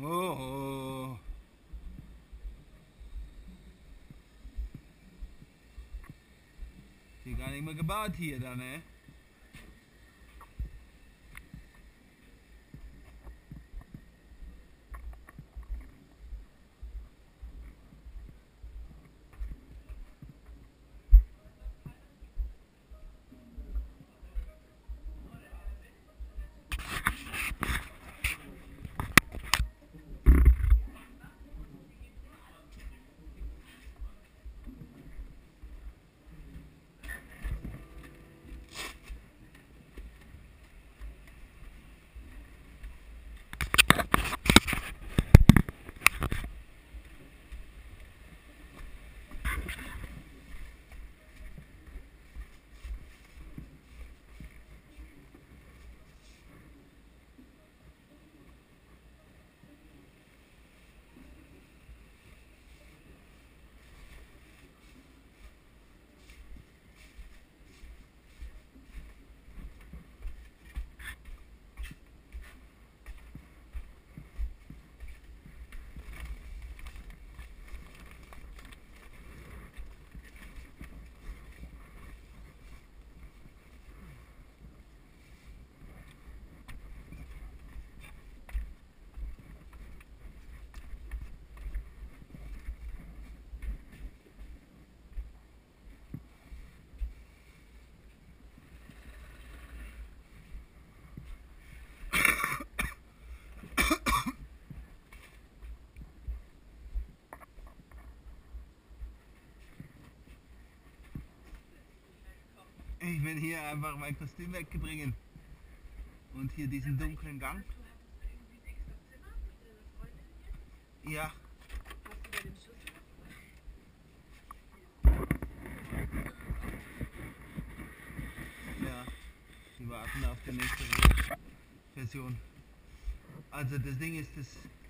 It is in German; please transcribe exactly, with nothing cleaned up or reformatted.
Oh. Hier gar nicht mehr gebaut hier dann, ne? Ich will hier einfach mein Kostüm wegbringen und hier diesen dunklen Gang. Ja. Hast du da den Schlüssel? Ja, die warten auf die nächste Version. Also das Ding ist, das